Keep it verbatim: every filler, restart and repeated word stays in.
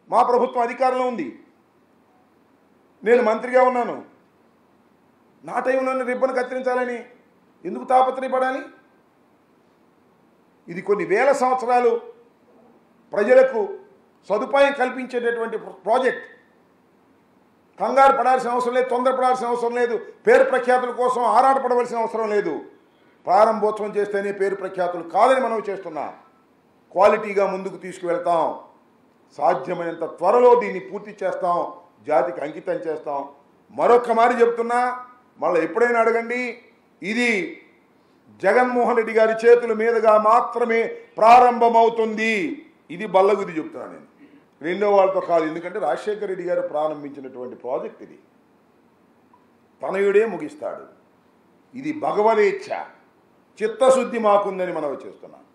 మా ప్రభుత్వం అధికారంలో ఉంది, నేను మంత్రిగా ఉన్నాను. నా టైంలోనే రిబ్బన్ కత్తిరించాలని ఎందుకు తాపత్రయపడాలి? ఇది కొన్ని వేల సంవత్సరాలు ప్రజలకు సదుపాయం కల్పించేటటువంటి ప్రాజెక్ట్. కంగారు పడాల్సిన అవసరం లేదు, తొందరపడాల్సిన అవసరం లేదు, పేరు ప్రఖ్యాతుల కోసం ఆరాటపడవలసిన అవసరం లేదు. ప్రారంభోత్సవం చేస్తేనే పేరు ప్రఖ్యాతులు కాదని మనం చేస్తున్నాం. క్వాలిటీగా ముందుకు తీసుకువెళ్తాం. సాధ్యమైనంత త్వరలో దీన్ని పూర్తి చేస్తాం, జాతికి అంకితం చేస్తాం. మరొక్క మారి చెప్తున్నా, మళ్ళీ ఎప్పుడైనా అడగండి, ఇది జగన్మోహన్ రెడ్డి గారి చేతుల మీదుగా మాత్రమే ప్రారంభమవుతుంది. ఇది బల్లగుది చెప్తున్నాను నేను, రెండో వాళ్ళతో కాదు. ఎందుకంటే రాజశేఖర రెడ్డి గారు ప్రారంభించినటువంటి ప్రాజెక్ట్ ఇది. తనయుడే ముగిస్తాడు. ఇది భగవదేచ్ఛ, చిత్తశుద్ధి మాకుందని మనం చేస్తున్నాం.